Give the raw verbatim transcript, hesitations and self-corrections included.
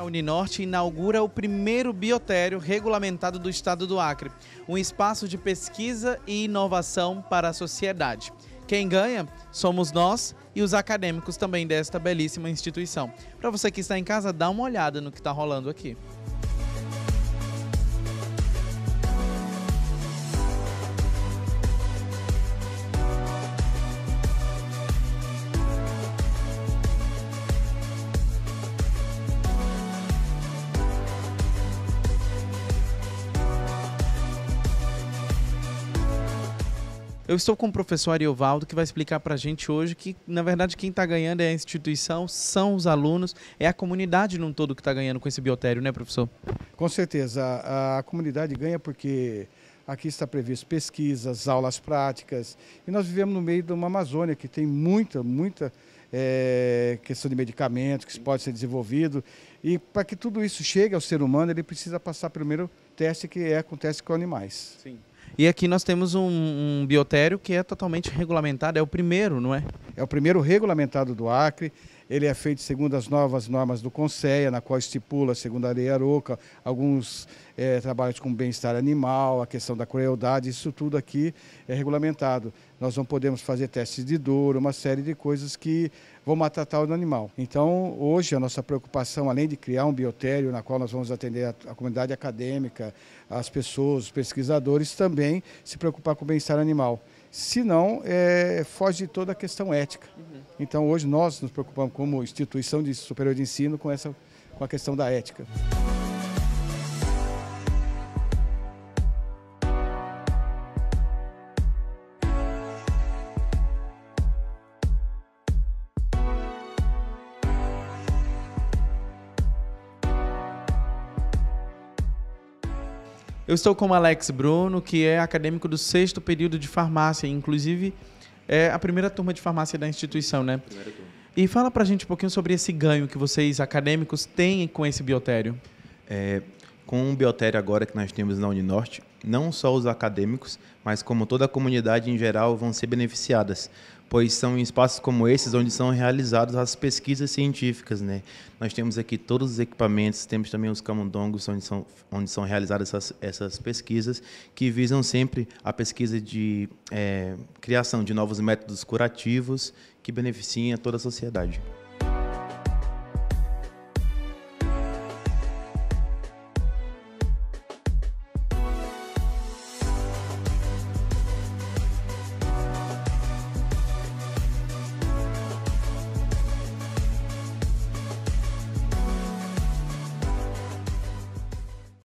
A Uninorte inaugura o primeiro biotério regulamentado do estado do Acre, um espaço de pesquisa e inovação para a sociedade. Quem ganha somos nós e os acadêmicos também desta belíssima instituição. Para você que está em casa, dá uma olhada no que está rolando aqui. Eu estou com o professor Ariovaldo, que vai explicar para a gente hoje que, na verdade, quem está ganhando é a instituição, são os alunos, é a comunidade num todo que está ganhando com esse biotério, né, professor? Com certeza, a, a comunidade ganha porque aqui está previsto pesquisas, aulas práticas, e nós vivemos no meio de uma Amazônia que tem muita, muita é, questão de medicamentos que pode ser desenvolvido, e para que tudo isso chegue ao ser humano, ele precisa passar primeiro teste que é com teste com animais. Sim. E aqui nós temos um, um biotério que é totalmente regulamentado, é o primeiro, não é? É o primeiro regulamentado do Acre, ele é feito segundo as novas normas do CONSEA, na qual estipula, segundo a Lei Arouca, alguns é, trabalhos com bem-estar animal, a questão da crueldade, isso tudo aqui é regulamentado. Nós não podemos fazer testes de dor, uma série de coisas que vão maltratar o animal. Então, hoje, a nossa preocupação, além de criar um biotério, na qual nós vamos atender a, a comunidade acadêmica, as pessoas, os pesquisadores, também se preocupar com o bem-estar animal. Senão, é, foge de toda a questão ética. Uhum. Então, hoje, nós nos preocupamos como instituição de superior de ensino com, essa, com a questão da ética. Eu estou com o Alex Bruno, que é acadêmico do sexto período de farmácia, inclusive é a primeira turma de farmácia da instituição, né? Primeira turma. E fala pra gente um pouquinho sobre esse ganho que vocês, acadêmicos, têm com esse biotério. É, com o biotério agora que nós temos na Uninorte, não só os acadêmicos, mas como toda a comunidade em geral vão ser beneficiadas, pois são em espaços como esses onde são realizadas as pesquisas científicas, né? Nós temos aqui todos os equipamentos, temos também os camundongos onde são, onde são realizadas essas, essas pesquisas, que visam sempre a pesquisa de é, criação de novos métodos curativos que beneficiem a toda a sociedade.